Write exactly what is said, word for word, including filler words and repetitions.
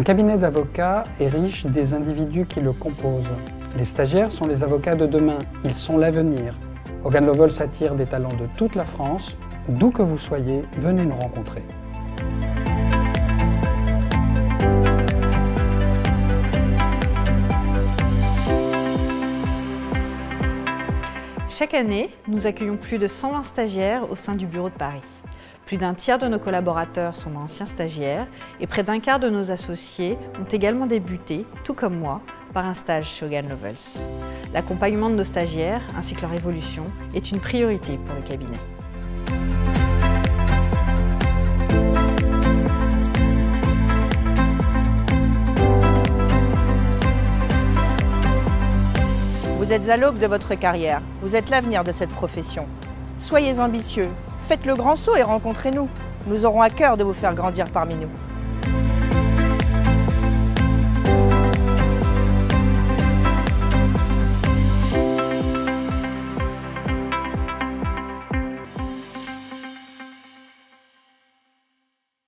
cabinet d'avocats est riche des individus qui le composent. Les stagiaires sont les avocats de demain, ils sont l'avenir. Hogan Lovells s'attire des talents de toute la France. D'où que vous soyez, venez nous rencontrer. Chaque année, nous accueillons plus de cent vingt stagiaires au sein du bureau de Paris. Plus d'un tiers de nos collaborateurs sont d'anciens stagiaires et près d'un quart de nos associés ont également débuté, tout comme moi, par un stage chez Hogan Lovells. L'accompagnement de nos stagiaires ainsi que leur évolution est une priorité pour le cabinet. Vous êtes à l'aube de votre carrière, vous êtes l'avenir de cette profession. Soyez ambitieux, faites le grand saut et rencontrez-nous. Nous aurons à cœur de vous faire grandir parmi nous.